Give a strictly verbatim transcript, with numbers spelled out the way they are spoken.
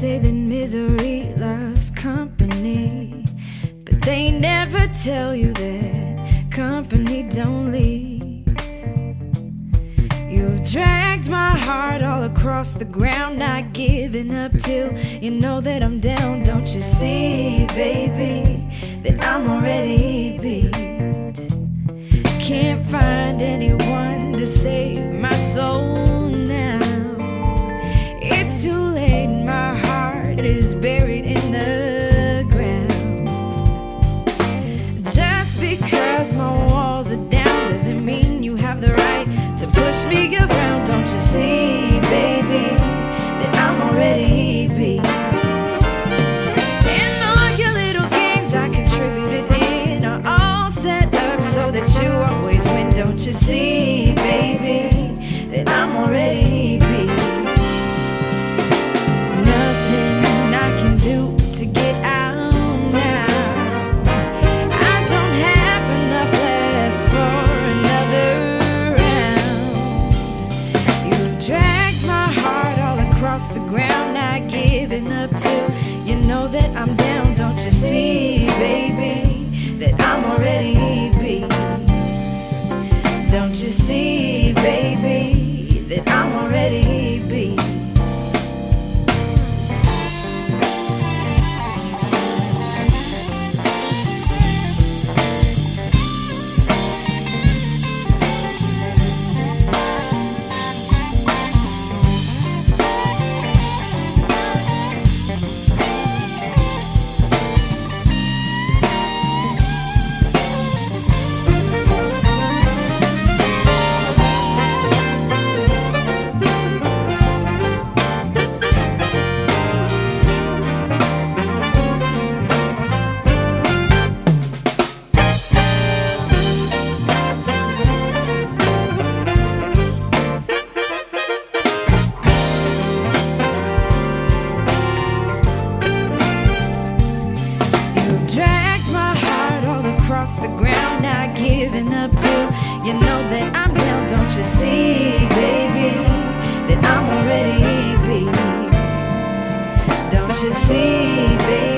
say that misery loves company, but they never tell you that company don't leave. You've dragged my heart all across the ground, not giving up till you know that I'm down. Don't you see, baby, that I'm already beat? Can't find anyone to save my soul now. It's too late, my heart is buried in the ground. Just because my walls are down doesn't mean you have the right to push me around. Don't you see, baby, that I'm already beat? And all your little games I contributed in are all set up so that you always win. Don't you see, baby, that I'm already beat? Nothing I can do to get out now. I don't have enough left for another round. You've dragged my heart all across the ground, not giving up till you know that I'm down. Don't you see, baby, that I'm already beat? Don't you see, baby, that I'm already beat? Across the ground, not giving up till you know that I'm down. Don't you see, baby, that I'm already beat? Don't you see, baby?